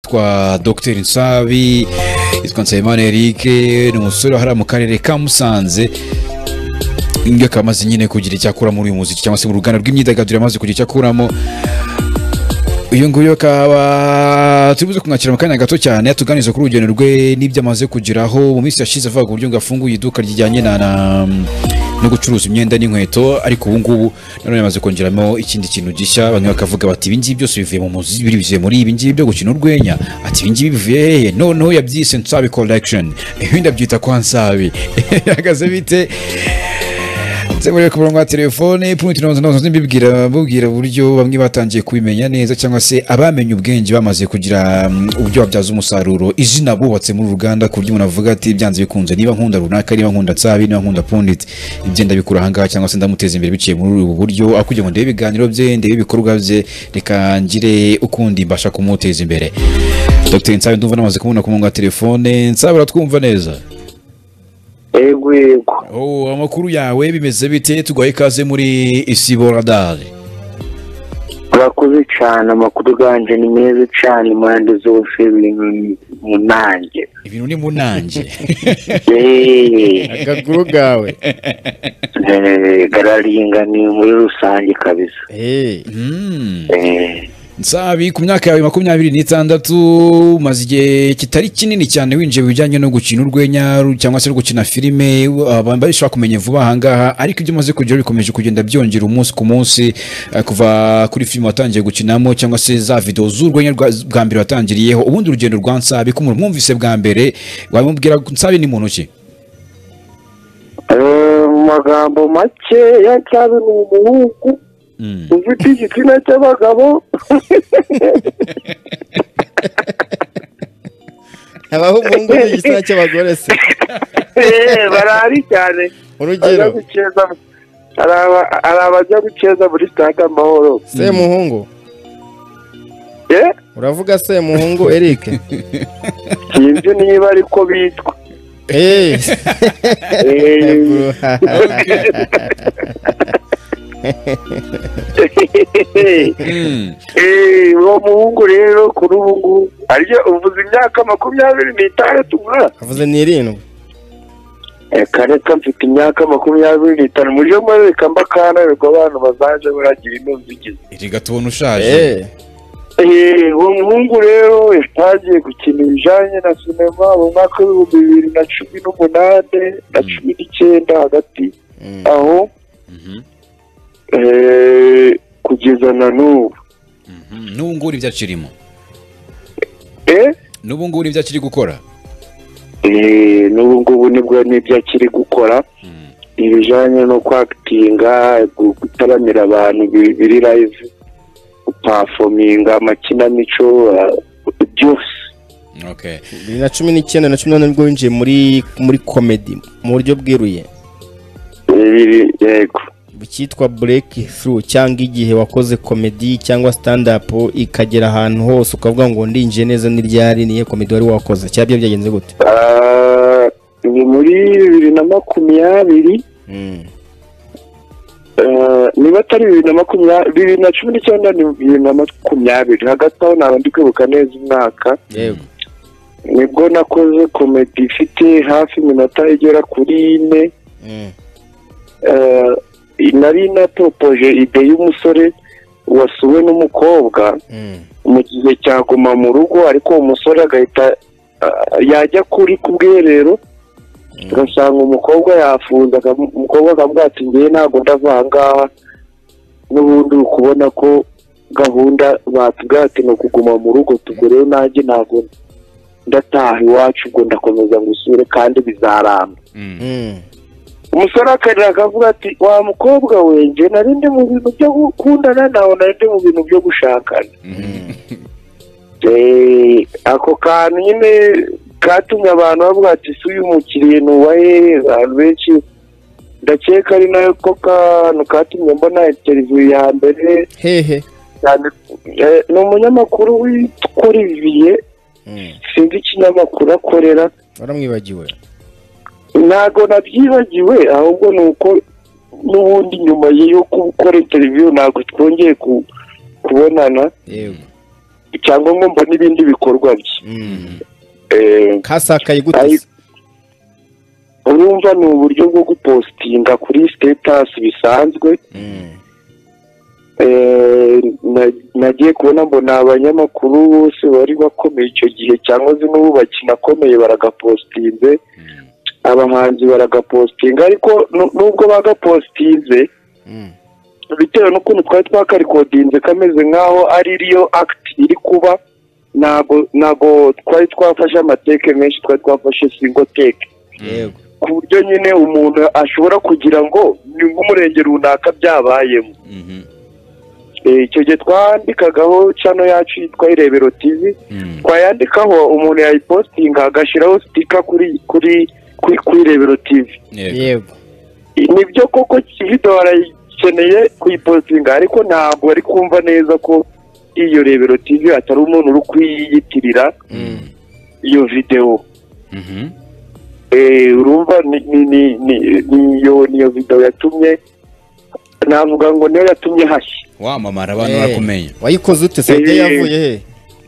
twa Dr Nsabi yitwa Nsabimana Eric ni umusore wahara mu karere ka Musanze ingiye kamaze nyine kugira icyakura muri uyu muziki cyangwa se mu ruganda rw'imyidagaduro amaze kugira icyakuramo uyu nguyu akaba tubuze kumwakira mu kanya gato cyane atuganiza kuri urugendo rwe n'ibyo amaze kugeraho mu minsi yashize avuga uburyo ngo afunguye iduka ryijyanye no gucuruza imyenda n'inkweto ariko ubu ngubu none yamaze kongeramo ikindi kintu gishya bamwe bakavuga bati ibi ngibi byose bivuye mu muziki bivuye muri ibi ngibi byo gukina urwenya ati ibi ngibi bivuye hehe noneho yabyise Nsabi collection ibindi abyita kwa Nsabi yagaze bite Zemure ku murongo wa telefone point nozo mbibwira buryo bamwe batangiye kubimenya neza cyangwa se abamenye ubwenge bamaze kugira uburyo babyaza umusaruro izina bubatse muri Uganda ku buryo umuntu avuga ati byanze bikunze niba nkunda runaka niba nkunda Nsabi niba nkunda Pundit igenda bikura hanga cyangwa se ndamuteza imbere biciye muri ubu buryo akujye ngo ndebe ibiganiro bye ndebe ibikorwa bye reka ngire ukundi mbasha kumuteza imbere Dr Nsabi ndumva namaze kumubona ku murongo wa telefone Nsabi uratwumva neza Ego amakuru yawe bimeze bite tugwaye ikaze muri Isibo Radar Urakoze cyane amakuru ganje ni meza cyane impande zose munange ibintu ni munange agakuru gawe gararinga ni muri rusange kabisa Nsabi ku myaka yawe 26 maze igihe kitari kinini cyane winjiye bijyanye no gukina urwenya cyangwa se no gukina filime abantu bashaka kumenya vuba ahangaha ariko ibyo maze kugera bikomeje kugenda byongera umunsi ku munsi kuva kuri filime watangiye gukinamo cyangwa se za video z'urwenya bwa mbere watangiriyeho ubundi urugendo rwa Nsabi ko mwumvise bwa mbere wamubwira Nsabi ni muntu ki magambo make ya Nsabi ni umuhungu ufite igitsina cy'abagabo abaho umuhungu n'igitsina cy'abagore se barahari cyane urugero hari abajya gukeza muri stade Amahoro Semuhungu uravuga Semuhungu Eric sinzi niba ariko bitwa uwo muhungu rero kuri ubu ngubu ariyo uvuze imyaka 26 avuze ni 7 kareka mfite imyaka 25 muje mwereka mbakana rego abantu bazaje baragira inumvigize iri gatubona ushaje uwo muhungu rero yatangiye gukina ibijanye na sinema mu mwaka wa 2018 na 19 hagati aho kugeza na n'ubu n'ubu ngubu ibyo akirimo n'ubu ngubu ibyo akiri gukora n'ubu ngubu nibwo n'ibyo akiri gukora ibijyanye no kwakitinga gutaramira abantu biri live gupafominga amakinamico byose 2019 na 2018 nibwo winjiye muri comedy mu buryo bwiruye yego bikitwa breakthrough cyangwa igihe wakoze comedy cyangwa stand up ikagera ahantu hose ukavuga ngo ndinjiye neza n'iryari niye comedy wari wakoze cyabyo byagenze gute ni muri 2020 niba atari 2019 ni 2020 hagati aho naba ndi kwibuka neza umwaka yego nibwo nakoze comedy ifite hafi iminota igera kuri 4 nari napropoje ide y'umusore wasuwe n'umukobwa mu gihe cyaguma mu rugo ariko umusore agahita yajya kuri kubwerero ugasanga umukobwa yafunze umukobwa akamubwira ati ngiye ntabwo ndavanga n'ubundi ukubona ko gahunda batubwira ati ni ukuguma mu rugo tugureyo nanjye ntabwo ndataha iwacu ubwo ndakomeza gusure kandi bizaramba umusore akarira akavuga ati wa mukobwa wenje nari ndi mu bintu byo gukundana nawe nari ndi mu bintu byo gushakana ako kantu nyine katumye abantu bavuga ati si uyu mukiriye nuwahe abantu benshi ndakeka ari nayo ko kantu katumye mbona interview ya mbere hehe ni umunyamakuru witwa Olivier sinzi ikinyamakuru akorera waramwibagiwe ntago nabyibagiwe ahubwo nuko n'ubundi nyuma yo gukora interview ntago twongeye kubonana yego cyangwa ngo mbone ibindi bikorwa bye. kasakaye gute? urumva ni uburyo bwo gupostinga kuri status bisanzwe. Nagiye kubona mbona abanyamakuru bose bari bakomeye icyo gihe cyangwa se n'ubu bakinakomeye baragapostinze, abahanzi baragapostinga, ariko nubwo bagapostinze bitewe n'ukuntu twari twakarikodinze kameze nk'aho ari riyo akiti iri kuba, ntago twari twafashe amateke menshi, twari twafashe singo teke, ku buryo nyine umuntu ashobora kugira ngo ni nk'umurenge runaka byabayemo. icyo gihe twandikagaho chano yacu yitwa Irebero TV, twayandikaho umuntu yayipostinga agashyiraho stika kuri Irebero TV. Yego, nibyo koko video barayikeneye kuyipostinga, ariko ntabwo ari kumva neza ko iyo Irebero TV atari umuntu uri kuyiyitirira iyo video. urumva niyo video yatumye, navuga ngo niyo yatumye hashya wamamara abantu barakumenya. wayikoze ute se? Ide yavuye he?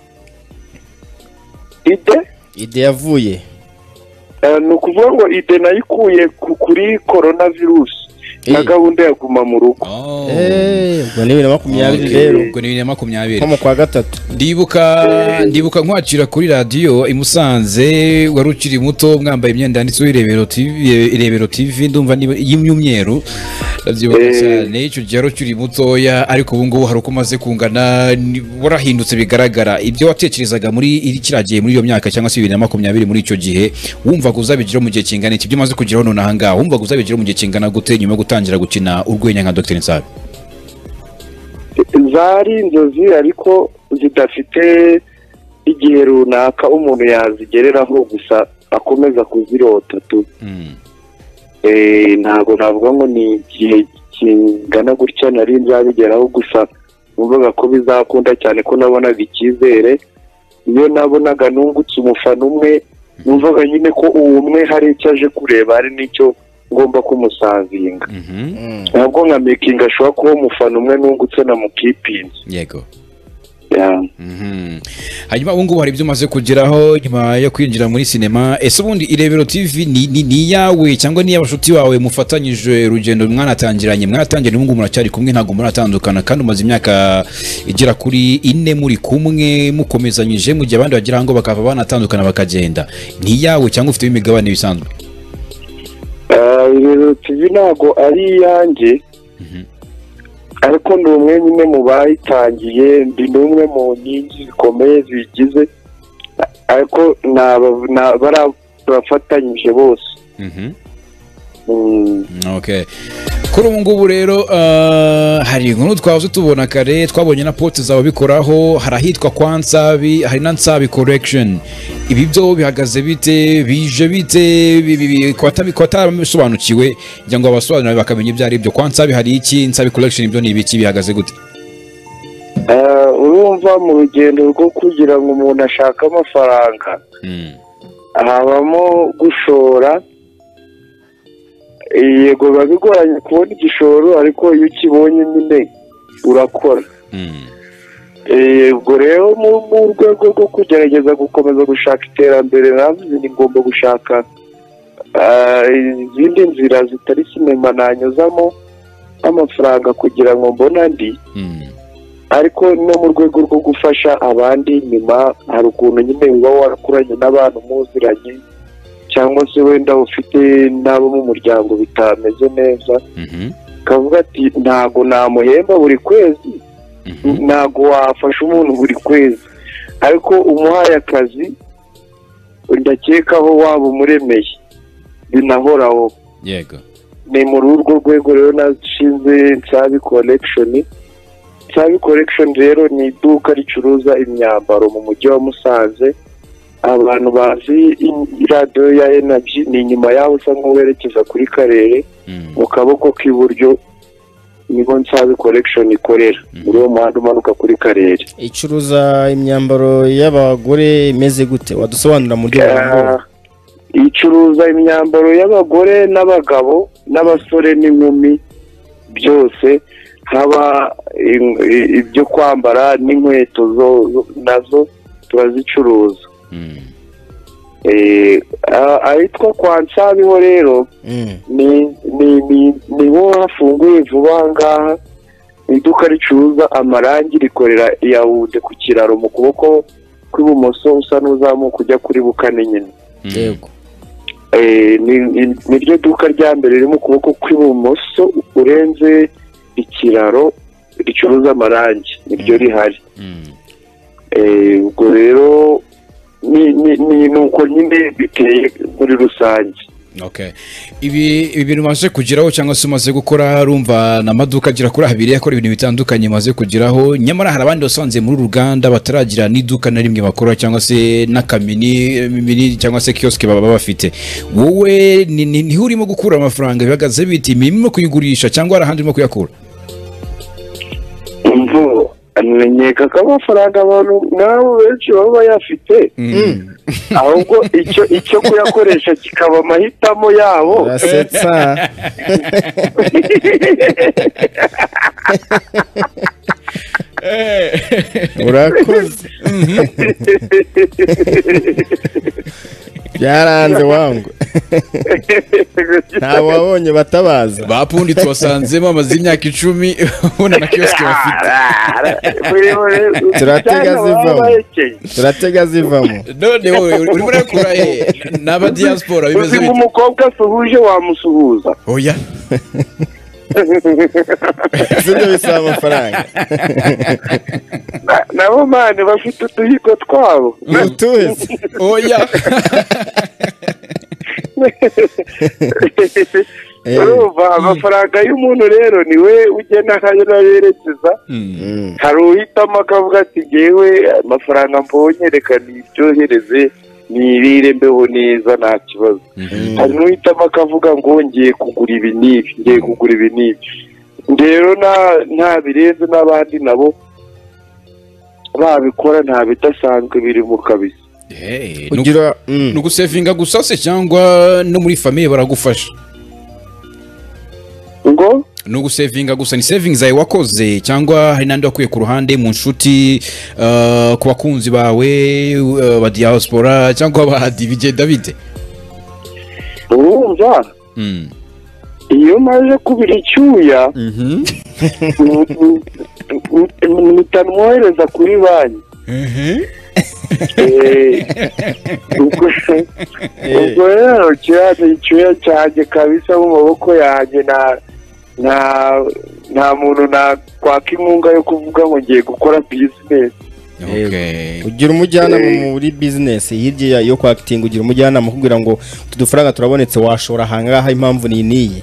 Ide yavuye ni ukuvuga ngo ide nayikuye kuri coronavirus na gahunda ya guma mu rugo. ubwo ni 2020 rero. ubwo ni 2020 nko mu kwa gatatu. ndibuka nkwacira kuri radio i Musanze, wari ukiri muto mwambaye imyenda yanditseho Irebero TV ndumva y'imyumweru, ndabyibuka cyane. icyo gihe ukiri mutoya, ariko ubu ngubu hari uko umaze kungana, warahindutse bigaragara. ibyo watekerezaga muri kiriya gihe, muri iyo myaka cyangwa se 2020, muri icyo gihe wumvaga uzabigiraho mu gihe kingana iki? ibyo umaze kugeraho none aha ngaha wumvaga uzabigiraho mu gihe kingana gute nyuma yo gutangira gukina urwenya nka Dr Nsabi? zari inzozi ariko zidafite igihe runaka umuntu yazigereraho, gusa akomeza kuzirota tu. ntabwo navuga ngo ni igihe kingana gutya nari nzabigeraho, gusa numvaga ko bizakunda cyane, ko nabonaga icyizere. iyo nabonaga nungutse umufana umwe, numvaga nyine ko uwo umwe hari icyo aje kureba, hari n'icyo ngomba kumusavinga. ntabwo nka making ashobora kuba umufana umwe nungutse na mukipinze. Yego. hanyuma ubu ngubu hari ibyo umaze kugeraho nyuma yo kwinjira muri sinema. ese ubundi Irebero TV ni iyawe cyangwa ni iy'abashuti bawe mufatanyije urugendo mwanatangiranye ubu ngubu muracyari kumwe, ntabwo muratandukana, kandi umaze imyaka igera kuri 4 muri kumwe mukomezanyije, mu gihe abandi bagira ngo bakava banatandukana bakagenda? ni iyawe cyangwa ufite imigabane bisanzwe? Irebero TV ntabwo ari iyanjye, ariko ni umwe nyine mu bayitangiye, ndi n'umwe mu nkingi zikomeye zigize, ariko barafatanyije bose. Okay. Kuri ubu ngubu rero hari inkuru twavuze tubona kare, twabonye na pote zawe bikoraho, hari ahitwa kwa Nsabi, hari na Nsabi Collection. ibi byo bihagaze bite, bije bite, kwatabisobanukiwe kugira ngo abasobanurire bakamenya ibyo ari byo? Kwa Nsabi hari iki? Nsabi Collection ibyo ni ibiki, bihagaze gute? urumva mu rugendo rwo kugira ngo umuntu ashake amafaranga, habamo gushora. yego biba bigoranye kubona igishoro, ariko iyo ukibonye nyine urakora. ubwo rero mu rwego rwo kugerageza gukomeza gushaka iterambere, navuze ni ngomba gushaka izindi nzira zitari sinema nanyuzamo amafaranga kugira ngo mbone andi. ariko no mu rwego rwo gufasha abandi nyuma, hari ukuntu nyine uba warakuranye n'abantu muziranye, cyangwa se wenda ufite n'abo mu muryango bitameze neza, kavuga ati ntago namuhemba buri kwezi, ntago wafasha umuntu buri kwezi, ariko umuhaye akazi ndakekaho waba umuremeye binahoraho. Yego. ni muri urwo rwego rero nashinze Nsabi Collection. Nsabi Collection rero ni iduka ricuruza imyambaro mu mujyi wa Musanze. abantu bazi radio ya Energy ni inyuma yaho usa nk'uwerekeza kuri Karere, mu kaboko k'iburyo niho Nsabi Collection ikorera, muri uwo muhanda umanuka kuri Karere. icuruza imyambaro y'abagore imeze gute? wadusobanura mu buryo bw'ubu? icuruza imyambaro y'abagore n'abagabo n'abasore n'inkumi byose. haba ibyo kwambara n'inkweto nazo turazicuruza. Ahitwa kwa Nsabiho rero niho hafunguye vuba ngaha iduka ricuruza amarangi, rikorera Yaounde ku kiraro mu kuboko kw'ibumoso usa n'uzamuka ujya kuri Bukane nyine. Yego. Niryo duka rya mbere riri mu kuboko kw'ibumoso urenze ikiraro ricuruza amarangi, niryo rihari. Ubwo rero ni nuko nyine biteye muri rusange. Okay. Ibi bintu maze kugiraho cyangwa se umaze gukora, rumva na maduka agira kuri abiri yakora ibintu bitandukanye maze kugiraho, nyamara hari abandi basanze muri Ruganda bataragira n'iduka na rimwe bakora cyangwa se n'akamini cyangwa se kiosk baba bafite. Wowe ni urimo gukura amafaranga bihagaze biti imirimo kuyigurisha cyangwa arahandi mo kuyakura? Nkeka ko amafaranga abantu nabo benshi baba bayafite, ahubwo icyo kuyakoresha kikaba amahitamo yabo. Urasetsa. Urakoze. Byaranze wangu. Nta wabonye batabaza. Bapundi twasanzemo amaze imyaka 10 ubona na kiosk bafite. Turatega zivamo. None wowe urimo rakura n'aba diaspora bimeze bite? Umukobwa suhuje wamusuhuza. Oya. Sibyo bisaba amafaranga. Nabo mane bafite utuhigo twabo. Utuzi. Oya. Urumva amafaranga y'umuntu rero niwe ugena aho yerekeza. Hari uhitamo akavuga ati ngewe amafaranga mbonye reka nibyohereze nirire mbeho neza nta kibazo. Hari n'uhitamo akavuga ngo ngiye kugura ibi n'ibi, rero nta birenze n'abandi nabo babikora nta bidasanzwe biri mu kabisa. Ugira nugusevinga gusa se cyangwa no muri famille baragufasha? Ngo nugusevinga gusa ni savings zawe wakoze cyangwa hari nandi wakuye ku ruhande mu nshuti ku bakunzi bawe ba diaspora cyangwa abahadi bigenda bite? Urumva iyo maze kubira icyuya mutanwohereza kuri banki. Ubwo rero cyane icyuya cyanjye kabisa mu maboko yanjye, nta muntu nakwaka inkunga yo kuvuga ngo ngiye gukora business. Ugira umujyanama muri business hirya yo kwakitinga, ugira umujyanama kugira ngo tudufaranga turabonetse washora hangaha impamvu ni niyi.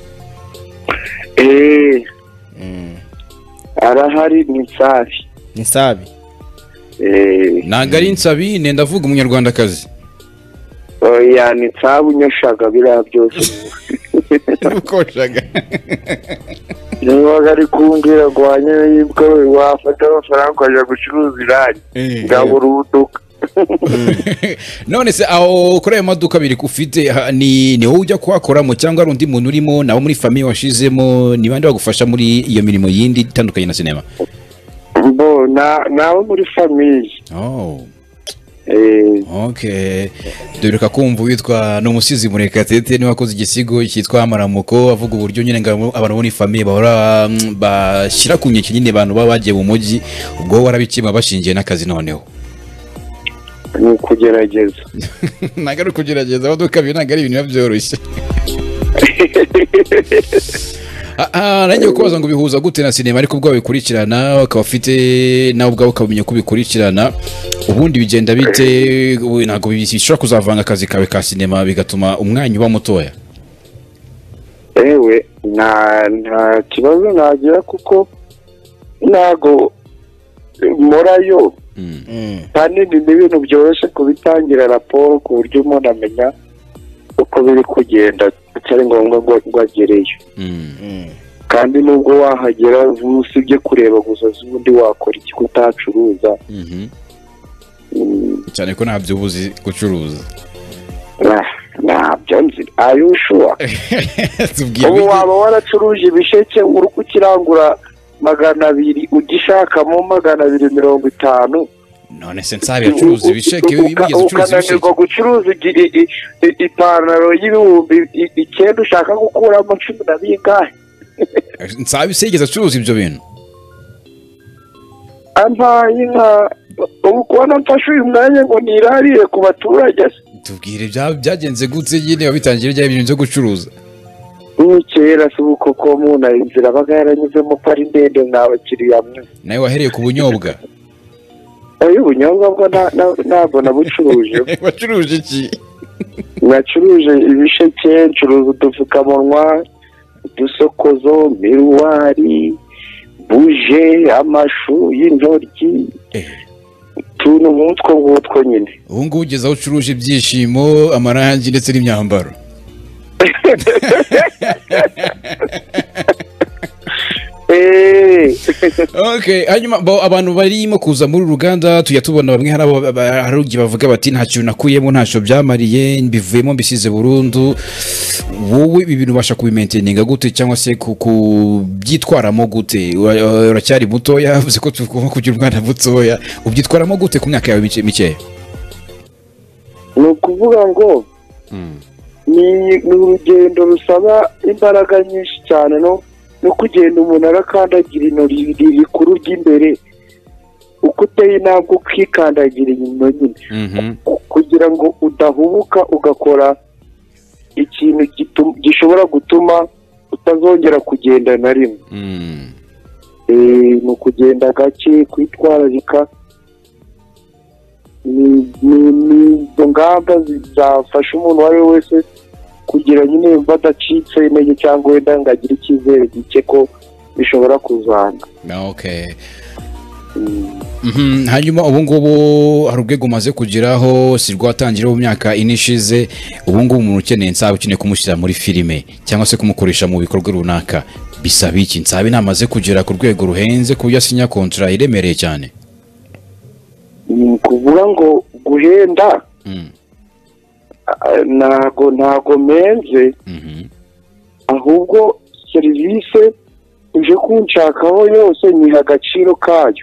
Arahari ni safi. Ntago ari Nsabi nenda vuga umunyarwandakazi. Oya ni Nsabu nyoshaga biriya byose. Ukoshaga. Niba ari kumbwira ngo wanyene yibwo wafata amafaranga ukajya gucuruza irangi ngabura ubuduka. None se aho kuri ayo maduka biri ufite ni wowe ujya kuhakoramo cyangwa ari undi muntu urimo nawe muri famille washizemo, ni bande bagufasha muri iyo mirimo yindi itandukanye na sinema? Nawe muri famille. Okay. Duheruka kumva witwa n'umusizi Murekatete niwe wakoze igisigo cyitwa Amaramuko, avuga uburyo nyine abantu muri famille bahora bashyira ku nkeke nyine abantu baba bagiye mu mujyi, ubwo warabikima bashingiye n'akazi noneho. Ni ukugerageza. Ntago ari ukugerageza, abaduka ntago ari ibintu byoroshye. Nanjye kubaza ngo bihuza gute na sinema ariko ubwo bikurikirana ukaba ufite nawe ubwawe ukabimenya ko bikurikirana, ubundi bigenda bite? Ntago bishobora kuzavanga akazi kawe ka sinema bigatuma umwanya uba mutoya? Ewe nta kibazo nagira kuko ntago morayo kandi ni ibintu byoroshye kubitangira raporo ku buryo umuntu amenya uko biri kugenda atari ngombwa ngo agereyo. Kandi nubwo wahagera usibye kureba gusa ubundi wakora iki kutacuruza. Cyane ko ntabyo ubuzi gucuruza. Ntabyo nzi. Are you sure? Ubu waba waracuruje ibisheke uri kukirangura 200 ugishakamo 250. none se Nsabi acuruza ibisheke bigeze ucuruza ibisheke ukananirwa gucuruza ipantaro y'ibihumbi 9 ushaka gukuramo 10 na bingahe. Nsabi se yigeze acuruza ibyo bintu ampaye inka ubu kubona mfashe uyu mwanya ngo nirarire ku baturage. tubwire byagenze gutse nyine wabitangiye rya ibintu byo gucuruza kera si uko ko muna inzira baga yaranyuzemo ko ari ndende mw'abakiriya mwe. nawe wahereye ku bunyobwa ubunyobwa bwo ntabwo nabucuruje. wacuruje iki nacuruje ibisheke, ncuruza udupfukamunwa, udusokozo, miruwari, buje, amashu y'intoryi, utuntu nk'utwo ngutwo nyine. ubu ngubu ugeze aho ucuruje ibyishimo, amarangi ndetse n'imyambaro. Okay, hanyuma abantu barimo kuza muri uruganda tujya tubona bamwe hari ugiye bavuga bati nta kintu nakuyemo ntacyo byamariye mbivuyemo mbisize burundu. Wowe ibi bintu ubasha kubimainteninga gute cyangwa se kubyitwaramo gute? Uracyari mutoya, yavuze ko tugomba kugira umwana mutoya, ubyitwaramo gute ku myaka yawe mikeya? Ni ukuvuga ngo ni urugendo rusaba imbaraga nyinshi cyane no kugenda umuntu arakandagira ino rikuru ry'imbere, uko uteye ntabwo ukikandagira inyuma nyine kugira ngo udahubuka ugakora ikintu gishobora gutuma utazongera kugenda na rimwe. Ni ukugenda gake, kwitwararika, ni izo ngamba zizafasha umuntu uwo ari we wese kugira nyine badacitse intege cyangwa wenda ngo agire icyizere gike ko bishobora kuzana. Okay. Hanyuma ubu ngubu hari urwego umaze kugeraho, si rwatangira mu myaka ine ishize, ubu ngubu umuntu ukeneye Nsabi ukeneye kumushyira muri filime cyangwa se kumukoresha mu bikorwa runaka, bisaba iki? Nsabi namaze kugera ku rwego ruhenze ku buryo asinya kontra iremereye cyane? Kuvuga ngo guhenda ntago menze, ahubwo serivisi uje kunshakaho yose niha agaciro kayo.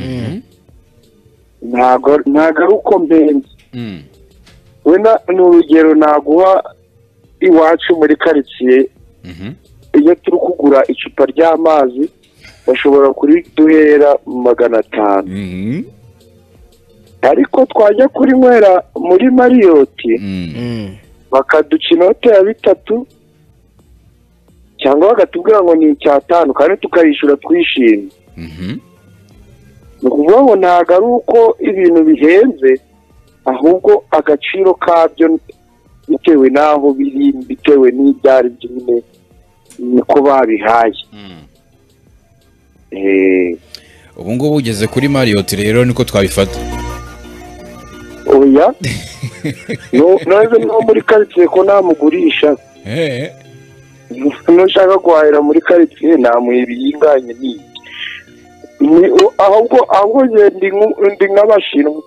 ntago ari uko mbenze. wenda ni urugero naguha iwacu muri karitsiye, iyo turi kugura icupa ry'amazi bashobora kuriduhera 500, ariko twajya kurinywera muri Mariyoti bakaduca inote ya 3 cyangwa bagatubwira ngo ni 5 kandi tukayishyura twishimye. ni ukuvuga ngo ntabwo ari uko ibintu bihenze, ahubwo agaciro kabyo bitewe n'aho biri, bitewe n'ibyari byine niko babihaye. ubu ngubu ugeze kuri Mariyoti rero niko twabifata. oya noze no muri karitsiye ko namugurisha, nushaka guhahira muri karitsiye namuha ibiyinganye ahubwo ndi nk'abashinwa.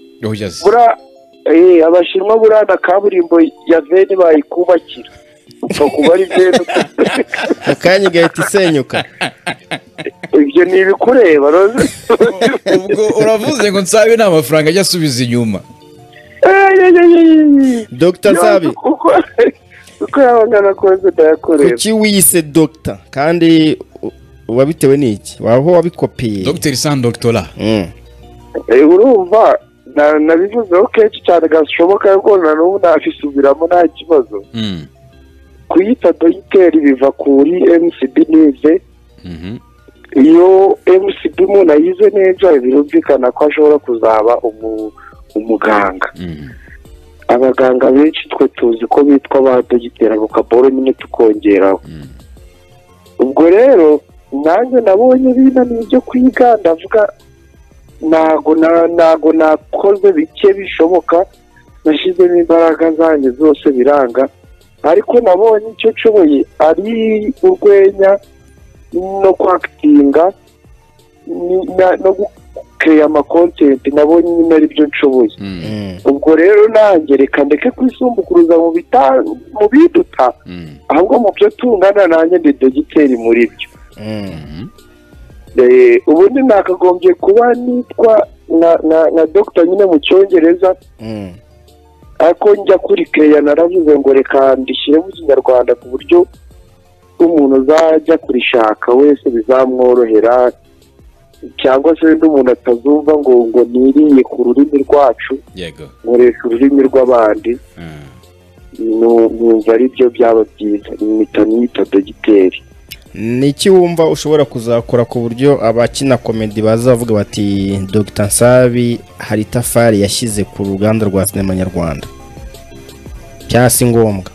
abashinwa burada kaburimbo ya veni bayikubakira upfa kuba ari veni akanya igahita isenyuka. ibyo ni ibikureba. ubwo uravuze ngo Nsabi nta mafaranga ajya asubiza inyuma? Dr. Nsabi uko yabangana kose ndayakorera. kuki wise Dr. kandi wabitewe n'iki? waho wabikopiye? Dr. Sans Doctora. urumva nabivuzeho kenshi cyane gashoboka yuko na n'ubu nafisubiramo nta kibazo. kuyita dogiteri biva kuri MCB nize. iyo MCB umuntu ayize neza birumvikana ko ashobora kuzaba umuganga. abaganga benshi twe tuzi ko bitwa ba dogiteri abo kaboro nyine tukongeraho. ubwo rero nanjye nabonye binaniye ibyo kwiga, ndavuga ntago nakoze bike bishoboka, nashyizemo imbaraga zanjye zose biranga, ariko nabonye icyo nshoboye ari urwenya no kwakitinga no gukeya amakontenti, nabonye nyine ari byo nshoboye. ubwo rero nanjye reka ndeke kwisumbukuruza mu biduta, ahubwo mu byo tungana nanjye ndi dogiteri muri byo. ubundi nakagombye kuba nitwa na Dr nyine mu cyongereza ariko njya kuri keya naravuze ngo reka ndishyire mu kinyarwanda ku buryo umuntu uzajya kurishaka wese bizamworohera cyangwa se n'umuntu atazumva ngo niriye ku rurimi rwacu yego nkoresha ururimi rw'abandi numva ari byo byaba byiza nita dogiteri. ni iki wumva ushobora kuzakora ku buryo abakina komedi bazavuga bati Dr Nsabi hari itafari yashyize ku ruganda rwa sinema nyarwanda cyangwa si ngombwa?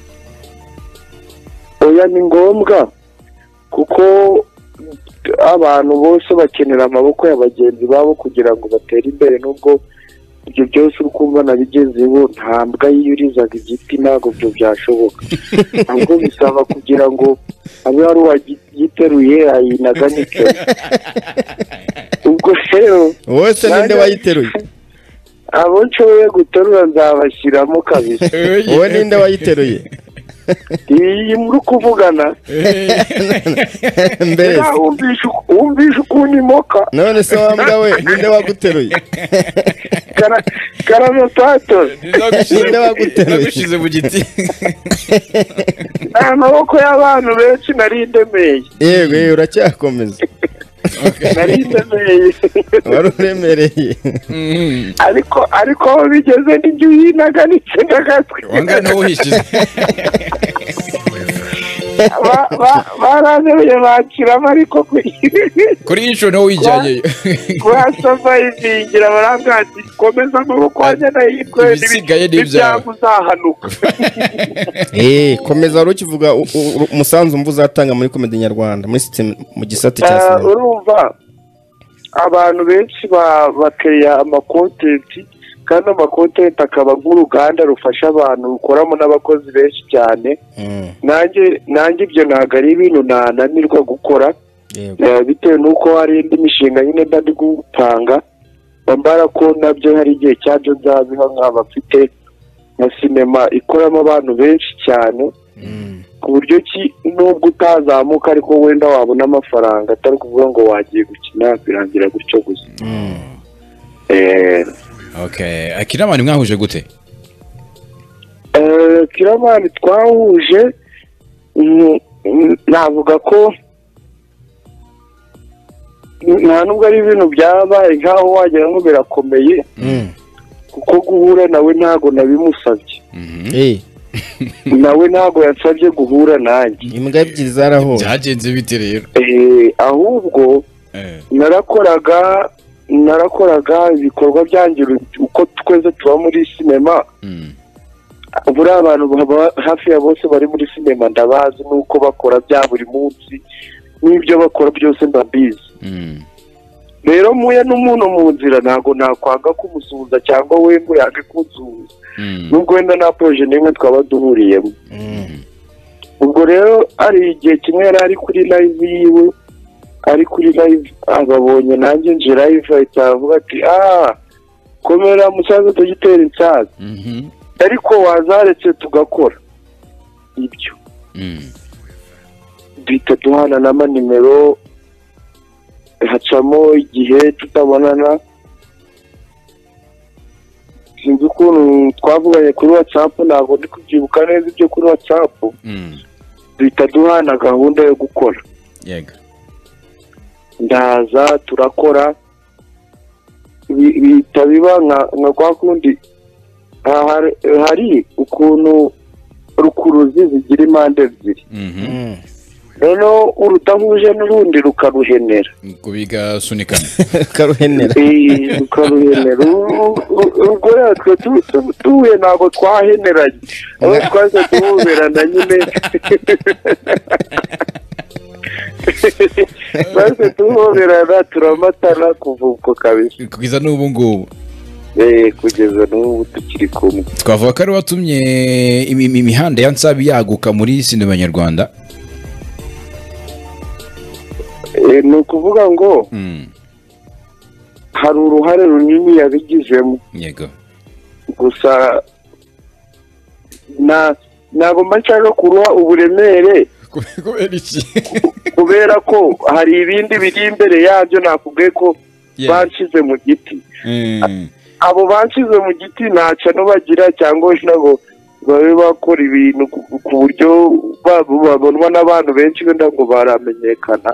Oya, ni ngombwa kuko abantu bose bakenera amaboko ya bagenzi babo kugira ngo batere imbere, nubwo ibyo byose ukumva nabigezeho nta mbwa yiyurizaga igiti ntabwo byo byashoboka ahubwo bisaba kugira ngo abe hari uwagiteruye ayinaganike. ubwo rero wese ninde wayiteruye? abo nshoboye guterura nzabashyiramo kabisa. wowe ninde wayiteruye? iyi muri kuvugana mbere wumvisha ukuntu imoka. none se wambwa we ninde waguteruye? karanotato ninde waguteruye? nagushyize mu giti. amaboko y'abantu benshi nari ndemeye. yego uracyakomeza. nari ndemeye wari uremereye. ariko aho bigeze n'ibyo yinaganitse n'agatwe. wangana uhishize. baranebeye bakiramo ariko kuri iyi nshuro nawe wijyanyeyo. kurasavayivingira barambwira ati komeza amaboko wanjye nayitwe ibisigaye ni ibyawe n'ibyago uzahanuka. komeza wari ukivuga umusanzu mvu uzatanga muri komedi nyarwanda mu gisate cya sinema. urumva abantu benshi bakeya amakontenti kandi amakontenti akaba nk'uruganda rufasha abantu rukoramo n'abakozi benshi cyane. nanjye ibyo ntabwo ari ibintu nananirwa gukora bitewe n'uko hari indi mishinga nyine ndandi gutanga bambara ko nabyo hari igihe cyabyo nzabiha nk'abafite na sinema ikoramo abantu benshi cyane ku buryo ki nubwo utazamuka ariko wenda wabona amafaranga atari kuvuga ngo wagiye gukina birangira gutyo gusa. okay, Kiramani mwahuje gute? Kiramani twahuje navuga ko nta nubwo ari ibintu byabaye nk'aho wagira ngo birakomeye kuko guhura nawe ntago nabimusabye. nawe ntago yansabye guhura nanjye. imbwa ebyiri zarahuye. byagenze bite rero? ahubwo narakoraga ibikorwa byanjye uko twese tuba muri sinema. buriya abantu hafi ya bose bari muri sinema ndabazi nuko bakora bya buri munsi n'ibyo bakora byose ndabizi. rero muye n'umuntu mu nzira ntabwo nakwanga kumusuhuza cyangwa we ngo yange kunsuhuza nubwo wenda nta poroje n'imwe twaba duhuriyemo. ubwo rero hari igihe kimwe yari ari kuri live yiwe, ari kuri live ababonye nanjye nje live ahita avuga ati komera musaza Dogiteri Nsabi ariko wazaretse tugakora ibyo. duhita duhana n'amanimero hacamo igihe tutabonana, sinzi ukuntu twavuganye kuri WhatsApp, ntabwo ndi kubyibuka neza ibyo kuri WhatsApp. duhita duhana gahunda yo gukora. yego ndaza turakora bihita biba nka kwa kundi hari ukuntu rukuruzi zigira impande ebyiri. noneho urudahuje n'urundi rukaruhenera kubigasunikana karuhenera. rukaruhenera. ubwo rero twe tuhuye ntabwo twaheneranye aho twaze duhoberana nyine twaze duhoberana turamatana kuva ubwo kabisa kugeza n'ubu ngubu. kugeza n'ubu tukiri kumwe. twavuga ko ari watumye imihanda ya Nsabi yaguka muri sinema nyarwanda. ni ukuvuga ngo hari uruhare runini yabigizemo. yego gusa ntabwo mba nshaka kuruha uburemere kubera iki? kubera ko hari ibindi biri imbere yabyo nakubwiye ko Yeah. banshyize mu giti. Mm. Abo banshyize mu giti ntacyo bagira cyangwa nabo babe bakora ibintu ku buryo babonwa n'abantu benshi wenda ngo baramenyekana.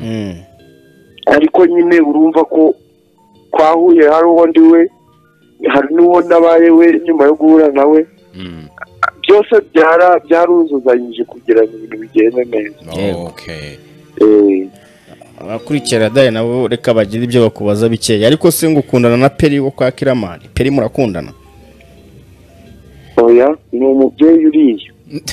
Ariko nyine urumva ko twahuye hari uwo ndi we hari n'uwo nabaye we nyuma yo guhura nawe byose byaruzuzanyije kugira ngo ibintu bigende neza. Okay. abakurikira daye nabo reka bagire ibyo bakubaza bikeya ariko se ngo ukundana na Peri wo kwa Kiramani Peri murakundana? Oya ni umubyeyi uriya.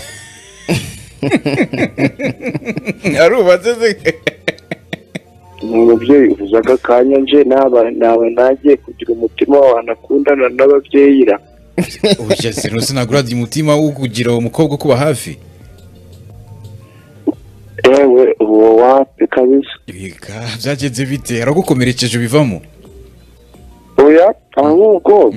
Arubatse se? Ni umubyeyi uvuze aka kanya nje nawe nagiye kugira umutima wanakundana n'ababyeyi ra. Oya sinagura umutima wo kugira umukobwa kuba hafi. Ewe uwo wapi kabisa. Byagenze bite? Aragukomerekeje bivamo? Oya ahubwo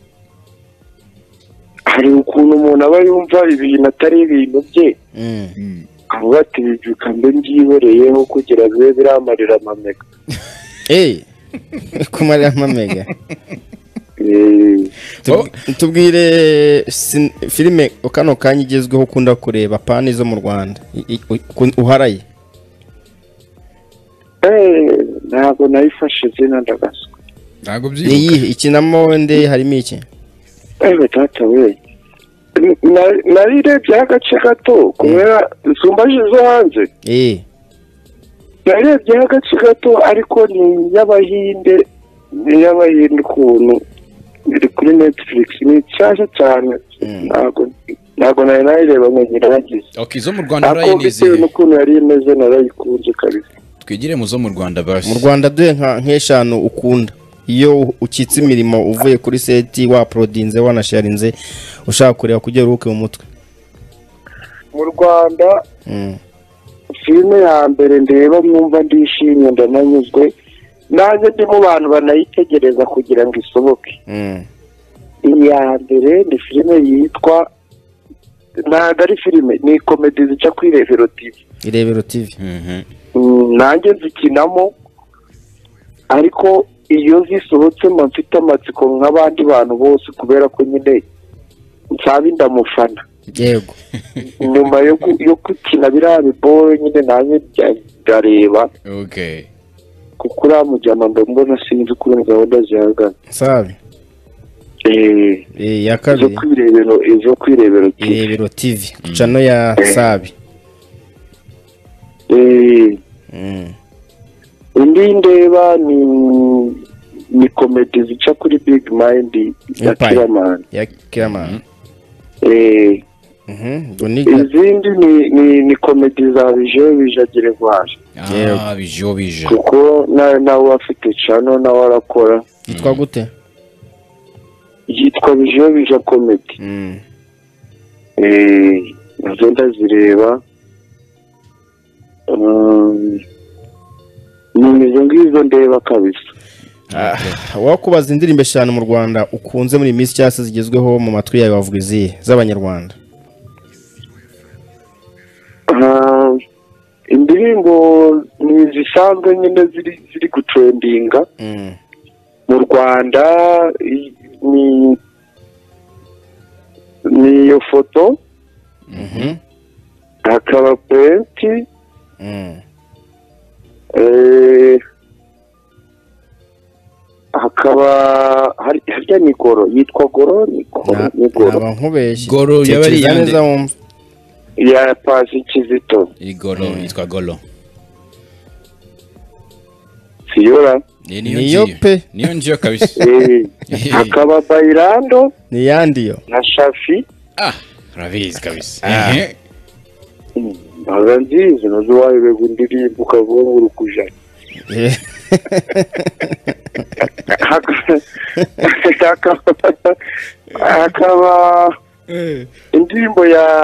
hari ukuntu umuntu aba yumva ibintu atari ibintu bye. Avuga ati bibyuka mbe mbyihoreyeho kugira bibe biramarira amamega. Kumarira amamega. Tubwire filime kano kanya igezweho ukunda kureba pani zo mu Rwanda uharaye? Ntabwo nayifashe zina ndagaswa. Ntabwo byibuka. Iyi ikinamo wende harimo iki? Tata we narirebye agace gato kubera zumbaje zo hanze. Narirebye agace gato ariko ni y'Abahinde ukuntu iri kuri Netflix ni cyane cyane. Ntabwo nayireba ngo nyiragize. Okay, zo mu Rwanda urayinize. Ako n'ukuntu yari imeze narayikunze kabisa. Twigire mu zo mu Rwanda basi. Mu Rwanda duhe nk'eshanu ukunda iyo ukitse imirimo uvuye kuri seti waprodinze wanasharinze ushaka kureba kugira uruke mu mutwe. Mu Rwanda filime ya mbere ndeba mwumva ndishimye ndananyuzwe nanjye ndi mu bantu banayitegereza kugira ngo isohoke. Iya mbere ni filime yitwa ntabwo ari filime ni komedi zica kuri Rebero TV. Rebero TV. Nanjye zikinamo ariko iyo zisohotse mfite amatsiko nk'abandi bantu bose kubera ko nyine nsaba indamufana. Yego. Nyuma yo gukina biriya biboro nyine nanjye ndareba. Okay. Kuko uramujyana mbona sinzi ukuntu gahunda zihagaze. Sabe. Ya kabiri. Izo kwirebero TV. Rebero TV. Channel ya Sabi. Indi ndeba ni komedi zica kuri Big Mind ya Kiramani. Ya Kiramani. Izindi ni komedi za bijagire gwaje. Bije. Kuko nawe afite channel nawe arakora. Yitwa gute? Yitwa bije komedi. Nazo ndazireba. Nizo ngizo ndeba kabisa. Wakubaza indirimbo eshanu mu Rwanda ukunze muri Miss cyase zigezweho mu matwi yawe bavuga izihe z'abanyarwanda? Indirimbo ni zisanzwe nyine ziri gutrendinga mu Rwanda. Ni iyo foto hakaba penti hakaba harya Nikoro yitwa Goro Nikoro nkubeshye Goro yabari neza wumva ya Pasi Kizito Igoro yitwa Goro Siyora niyo pe niyo njiyo kabisa. Hakaba Bairando ni yandiyo na Shafi. Raviz kabisa. Nziza nazo wawe gundirimbo ukavuga ngo urukujana. Hakaba indirimbo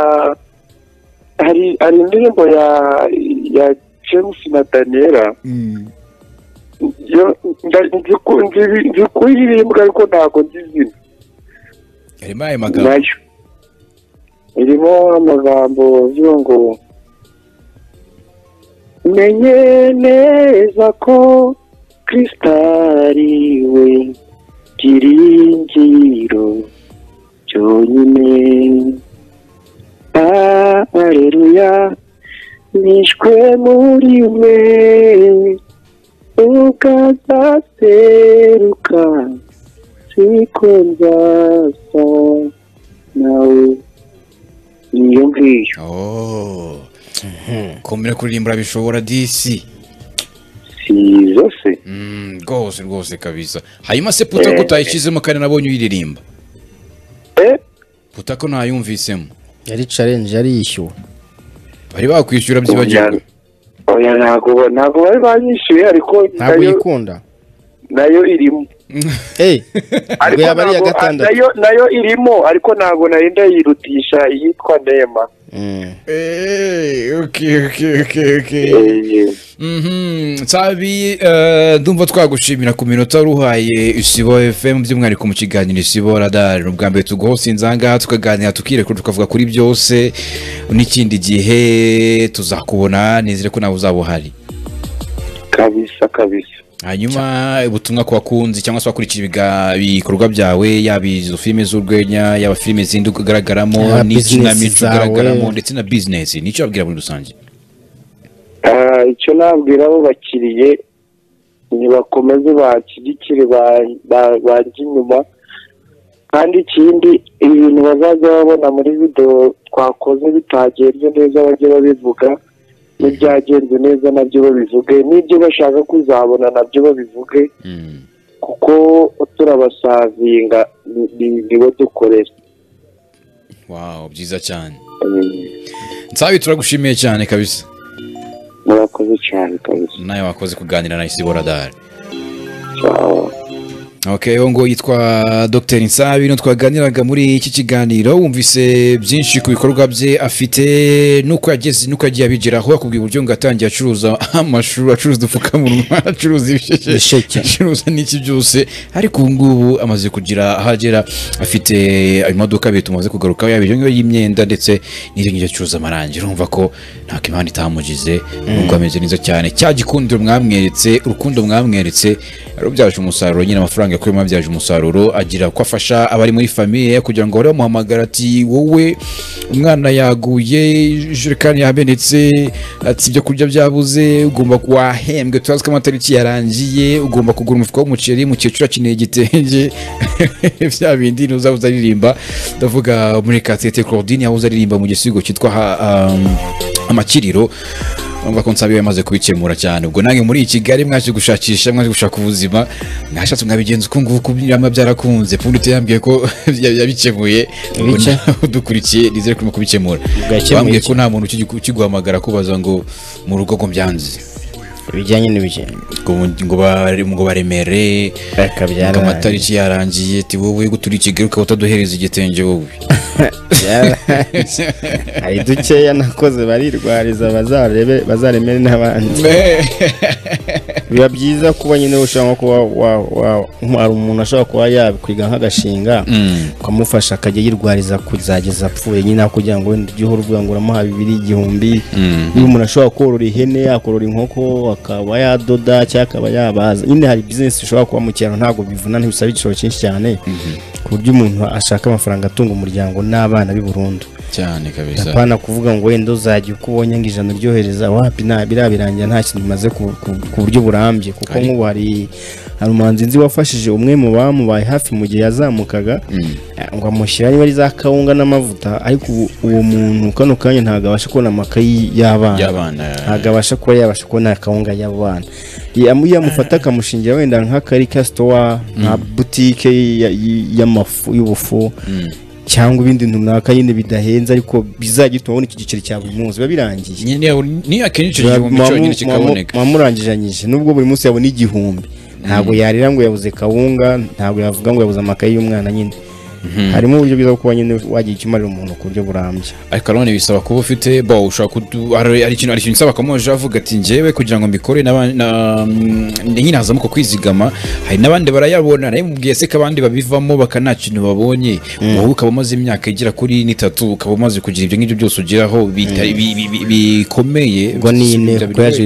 hari indirimbo ya James na Daniela. Yo nzi kuyirimbwa ariko ntago nzizina. Irimo ayo magambo. Irimo amagambo avuga ngo menye neza ko Kristari we byiringiro byonyine. Aleluya, nishwe muri mwe ukazaseruka, siko nzasa nawe. Iyo ngiyo komera kuririmba bishobora disi sizo se. rwose kabisa. hanyuma se puta ko utayishyizemo kandi nabonye uyiririmba. puta ko ntayumvisemo. yari challenge, yari yishyuwe. bari bakwishyura byibagirwa. Oya ntago bari banyishyuye, ariko ntabwo yikunda nayo irimo. ariko yaba ari ya gatandatu. nayo irimo, ariko ntago nari ndayirutisha iyitwa Nema. Okay. Nsabi, ndumva twagushimira ku minota ruhaye Isibo FM, by'umwihariko mu kiganiro Isibo Radar. Ubwa mbere tuguhosinze ahangaha tukaganira tukirekura tukavuga kuri byose, n'ikindi gihe tuzakubona, nizere ko nawe uzaba uhari kabisa. hanyuma ubutumwa ku bakunzi cyangwa se bakurikira ibikorwa byawe, yaba izo filime z'urwenya, yaba filime zindi ugaragaramo, n'ikinamico ugaragaramo, ndetse na business, nicyo babwira muri rusange? Icyo nabwira abo bakiriye, nibakomeze bashyigikire, bajye inyuma, kandi ikindi ibintu bazajya babona muri video twakoze bitagenze neza bajye babivuga, n'ibyagenze neza nabyo babivuge, n'ibyo bashaka kuzabona nabyo babivuge, kuko turabasavinga nibo dukorera. Wow, byiza cyane. Nsabi, turagushimiye cyane kabisa. Murakoze cyane kabisa. Nawe wakoze kuganira na Isibo Radar. Ciao. Okay, ngo yitwa Dr. Nsabi, no twaganiraga muri iki kiganiro. Wumvise byinshi ku bikorwa bye afite, nuko yageze, nuko yagiye abigeraho, akubwiye uburyo ngo atangiye acuruza amashuri, acuruza dupfukamunwa, acuruza ibisheke, acuruza n'iki byose, ariko ubu ngubu amaze kugira ahagera, afite imodoka bita tumaze kugaruka, yabije ngo y'imyenda ndetse n'ibyo acuruza amarangi. Urumva ko nta kimana itamugize, nubwo ameze neza cyane. Cya gikundiro mwamweretse, urukundo mwamweretse, yarubyaje umusaruro, nyine amafaranga yakuye mabyaje umusaruro, agira ko afasha abari muri famille kugira ngo bamuhamagara ati wowe umwana yaguye, ijerekani yamenetse, ati ibyo kurya byabuze, ugomba kuwahembwe, tuzi ko amatariki yarangiye, ugomba kugura umufuka w'umuceri, mukecuru akeneye igitenge, bya bindi nuzabuza aririmba. Ndavuga muri Katete Claudine yabuze aririmba mu gisigo cyitwa Amakiriro. Umva ko Nsabi yamaze kubikemura cyane. Ubwo nange muri Kigali mwaje gushakisha, mwaje gushaka ubuzima, mwashatse mwabigenza uko nguko kubyirama byarakunze. Pundi yambwiye ko yabikemuye, udukurikiye nizere ko kubikemura. Bambwiye ko nta muntu ukiguhamagara kubaza ngo mu rugo ngo mbyanze. Ibijyanye n'ibijyanye ngo baremere, ngo amatariki yarangiye, ati wowe guturi Kigali ukaba utaduhereza igitenge wowe. hari dukeya nakoze barirwariza, bazaremere n'abandi. Biba byiza kuba nyine ushaka kuba hari umuntu ashobora kuba yakwiga nk'agashinga, ukamufasha akajya yirwariza kuzageza apfuye, nyine kugira ngo wenda ujye uvuga ngo uramuha 2,000. Iyo umuntu ashobora korora ihene, yakorora inkoko, akaba yadoda cyangwa akaba yabaza, nyine hari business ushobora kuba mu cyaro, ntabwo bivuna, ntibisaba igiciro cyinshi cyane, ku buryo umuntu ashaka amafaranga atunga umuryango n'abana b'i Burundi cyane kabisa. Apana kuvuga ngo wenda uzajya uko ubonye ngo ijana ryohereza, wapi birangira nta kintu bimaze ku buryo burambye, kuko nk'ubu hari umuhanzi nzi wafashije umwe mu bamubaye hafi mu gihe yazamukaga, ngo amushyira niba ari za kawunga n'amavuta, ariko uwo muntu kano kanya ntabwo abasha kubona amakayi y'abana, ntabwo abasha kuba yabasha kubona kawunga y'abana. Yamufata akamushingira wenda nk'akari ka store, nka boutique y'amafu y'ubufu, cyangwa ibindi runaka nyine bidahenze, ariko bizajya tubona iki giceri cya buri munsi biba birangiye. Ni akenshi igihumbi cyonyine kikaboneka, mamurangijanyije, nubwo buri munsi yabona igihumbi, ntabwo yarira ngo yabuze kawunga, ntabwo yavuga ngo yabuze amakayi y'umwana nyine. harimo uburyo bwiza bwo kuba nyine wagira icyo umarira umuntu ku buryo burambye. ariko nanone bisaba kuba ufite ushobora hari ikintu nsaba kamoje avuga ati njyewe kugira ngo mbikore nyine hazamo ko kwizigama, hari n'abandi barayabona nayo mubwiye se ko abandi babivamo bakana kintu babonye, wowe ukaba umaze imyaka igera kuri 3 ukaba umaze kugira ibyo ngibyo byose ugeraho bikomeye ngo ni intego ya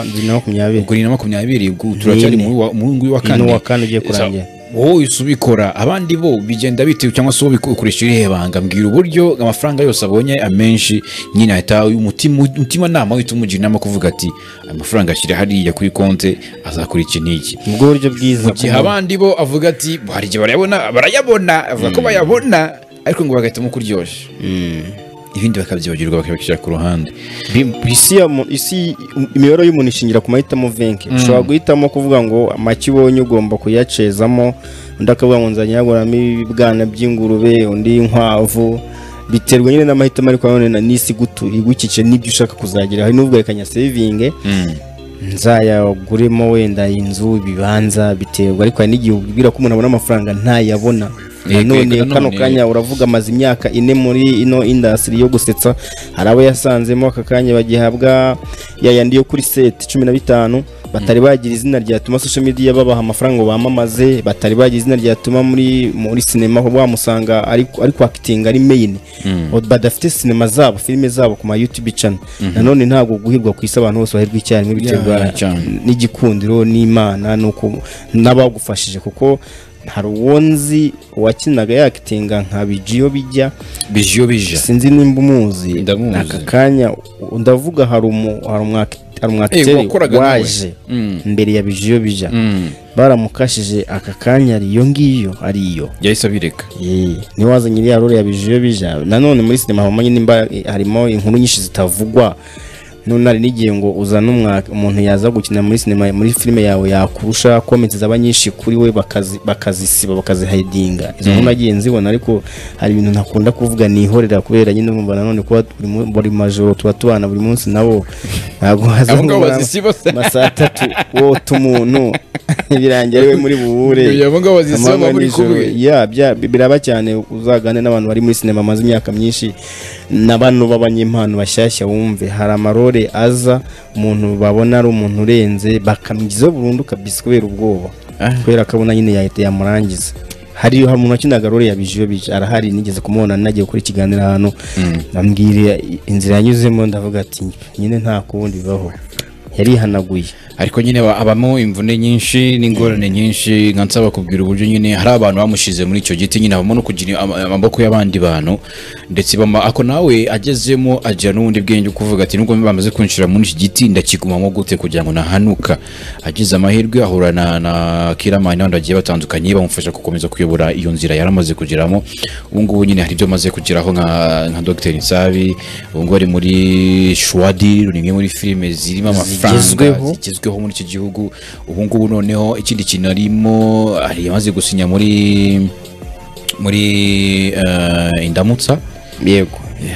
2020 turacyari mu ngwi wa kane ugiye kurangira. wowe usubikora abandi bo bigenda bitewe cyangwa se ubikoresha irehebanga, mbwira uburyo amafaranga yose abonye amenshi nyine ahita umutima nama wita umugira inama kuvuga ati amafaranga ashyira hariya kuri konte azakora iki n'iki, ubwo buryo bwiza. mu gihe abandi bo avuga ati hari igihe barayabona avuga ko bayabona ariko ngo bagahitamo kuryoshya ibindi bakabyibagirwa bakabishyira ku ruhande. isi imibare y'umuntu ishingira ku mahitamo venke. ushobora guhitamo kuvuga ngo amaki ubonye ugomba kuyacezamo, undi akavuga ngo nzanyaguramo ibibwana by'ingurube, undi inkwavu, biterwa nyine n'amahitamo ariko nanone n'isi igukikije n'ibyo ushaka kuzagira. hari n'ubwo rekanya sevinge nzayaguremo wenda inzu, ibibanza, biterwa. ariko hari n'igihe ubwira ko umuntu abona amafaranga ntayabona. none kano kanya uravuga amaze imyaka 4 muri ino industry yo gusetsa, hari abo yasanzemo aka kanya bagihabwa yayandi yo kuri set 15 batari bagira izina ryatuma social media babaha amafaranga ngo bamamaze, batari bagira izina ryatuma muri cinema ho bamusanga ariko acting ari main, badafite cinema zabo, filime zabo ku ma YouTube channel. nanone ntago guhirwa ku isi abantu bose bahirwa icyarimwe biterwa n'igikundiro n'Imana nuko nabagufashije, kuko hari uwonzi wakinaga yakitinga nka bijiyo bija sinzi nimba umuzi aka kanya ndavuga hari umwakiteri waje mbere ya bijiyo bija baramukashije aka kanya ariyo ngiyo ariyo yahise abireka ni wazanye iriya role ya bijiyo bija. nanone muri sinema hamanye nimba harimo inkuru nyinshi zitavugwa, none ari nigiye ngo uzana umuntu yaza gukina muri cinema muri filime yawe yakurusha comments zaba nyinshi kuri we bakazisiba bakazihidinga. izo nkuru nagiye nzibona, ariko hari ibintu ntakunda kuvuga nihorera kubera nyine numva nanone kuba buri majoro tuba tubana buri munsi nabo ntago hazazisiba masaa 3 wote umuntu birangira we muri buhure yabonga bazisiba muri kumwe biraba cyane. uzagane n'abantu bari muri cinema maze imyaka myinshi n'abantu babanyempano bashyashya, wumve hari amarore aza umuntu babona ari umuntu urenze bakamwigiza burundu kabisa kubera ubwoba, kubera akabona nyine yahita yamurangiza. hari umuntu wakinaga role ya bijiyo bija arahari, nigeze kumubona nagiye gukora ikiganiro hano nambwira inzira yanyuzemo, ndavuga ati nyine nta kundi bibaho, yarihanaguye. ariko nyine abamo imvune nyinshi n'ingorane nyinshi, nkansaba kubwira uburyo nyine hari abantu bamushize muri icyo giti, nyine abamo no kugira amaboko y'abandi bantu, ndetse ako nawe agezemo agira n'ubundi bwenge kuvuga ati nubwo bamaze kwinjira muri iki giti ndakigumamo gute kugira ngo nahanuka. agize amahirwe ahura na Kiramani n'abandi bagiye batandukanye bamufasha gukomeza kuyobora iyo nzira yaramaze kugeramo. ubu ngubu nyine hari ibyo amaze kugeraho nka Dr Nsabi, ubu ngubu ari muri Shwadi, rumwe muri filime zirimo amafaranga zigezweho muri iki gihugu. ubu ngubu noneho ikindi kintu arimo yamaze gusinya muri Indamutsa, yego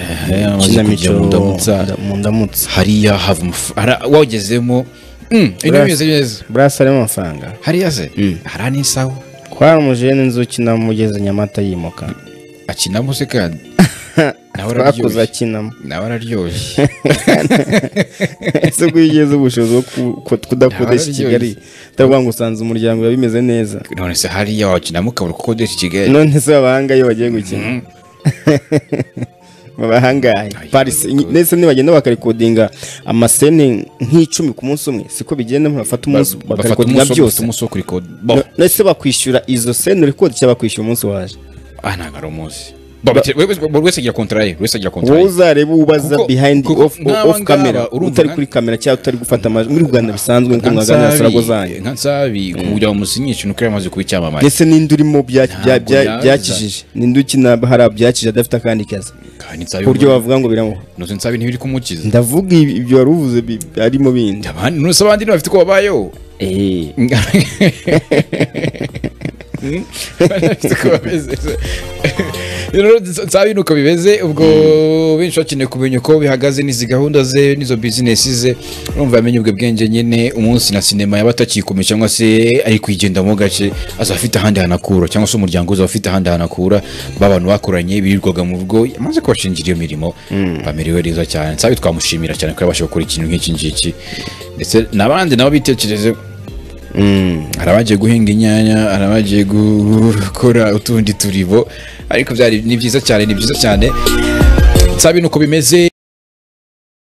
mu Ndamutsa hariya wagezemo ibimeze neza burasa arimo amafaranga hariya se hari n'isawa kwa umujene nzuki namugeze Nyamata yimuka akinamo se kandi nawe akinamo nawe araryoshye ese kugeze ubushobozi bwo kudakodesha Kigali utavuga ngo usanze umuryango biba bimeze neza. none se hariya wakinamo ukabura kukodesha Kigali, none se abahanga iyo bagiye gukina babahangaye Paris nese nibagenda bakarikodinga amasene nk'icumi ku munsi umwe, siko bigenda bafata umunsi bakarikodinga byose umunsi wo kurikod nese bakwishyura izo sene record cyaba kwishyura umunsi waje ntabwo ari umunsi wese agira contrat wowe uzareba ubaza behind off camera utari kuri kamera cyangwa utari gufata amajwi muri Uganda bisanzwe ngo mwagana sarago zanyu nkansabi kugira umusinyishe nuko yamaze kubicyamamaza. Ese nindi urimo byakijije nindi ukina hari byakije adafite akandi kazi buryo bavuga ngo biramo nuzo nsabi ntibiri kumukiza. ndavuga ibyo waruvuze arimo bindi abandi nuso abandi bafite ko babayo rero Nsabi nuko bimeze ubwo benshi bakeneye kumenya uko bihagaze n'izi gahunda ze n'izo business ze urumva yamenye ubwo bwenge nyine umunsi na sinema yaba atakikomeje cyangwa se ari kwigendamo gace azafite ahandi hanakura cyangwa se umuryango uzafite ahandi hanakura babantu bakoranye birirwaga mu rugo yamaze kubashingira iyo mirimo bamerewe neza cyane Nsabi twamushimira cyane ko yabasha gukora ikintu nk'iki ngiki ndetse n'abandi nabo bitekereze hari abagiye guhinga inyanya hari abagiye gukora utundi turibo ariko byari ni byiza cyane Nsabi nuko bimeze.